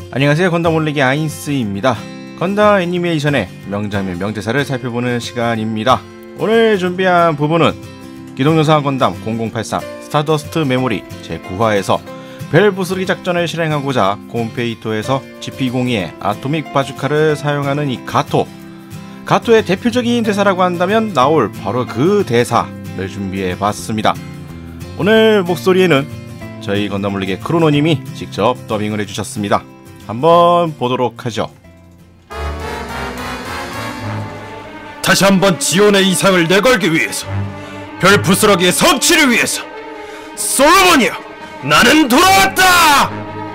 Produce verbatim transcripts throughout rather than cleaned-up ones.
안녕하세요, 건담 올리기 아인스입니다. 건담 애니메이션의 명장면 명대사를 살펴보는 시간입니다. 오늘 준비한 부분은 기동요사 건담 공공팔삼 스타더스트 메모리 제구 화에서 별 부수기 작전을 실행하고자 곰페이토에서 지피이십이의 아토믹 바주카를 사용하는 이 가토 가토의 대표적인 대사라고 한다면 나올 바로 그 대사를 준비해봤습니다. 오늘 목소리에는 저희 건담 올리기의 크로노님이 직접 더빙을 해주셨습니다. 한번 보도록 하죠. 다시 한번 지온의 이상을 내걸기 위해서, 별 부스러기의 성취를 위해서, 솔로몬이여, 나는 돌아왔다!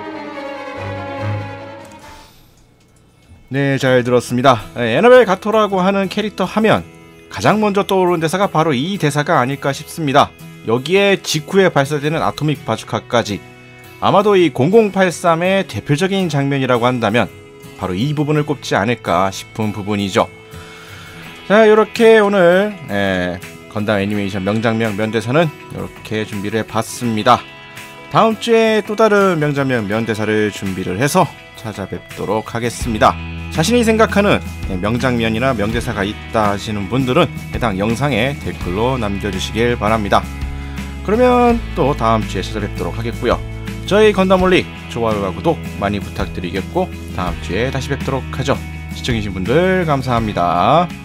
네, 잘 들었습니다. 에너벨 가토라고 하는 캐릭터 하면 가장 먼저 떠오르는 대사가 바로 이 대사가 아닐까 싶습니다. 여기에 직후에 발사되는 아토믹 바주카까지, 아마도 이 공공팔삼의 대표적인 장면이라고 한다면 바로 이 부분을 꼽지 않을까 싶은 부분이죠. 자, 이렇게 오늘 에, 건담 애니메이션 명장면 면대사는 이렇게 준비를 해봤습니다. 다음주에 또 다른 명장면 면대사를 준비를 해서 찾아뵙도록 하겠습니다. 자신이 생각하는 명장면이나 명대사가 있다 하시는 분들은 해당 영상에 댓글로 남겨주시길 바랍니다. 그러면 또 다음주에 찾아뵙도록 하겠고요. 저희 건담 올릭 좋아요와 구독 많이 부탁드리겠고, 다음주에 다시 뵙도록 하죠. 시청해주신 분들 감사합니다.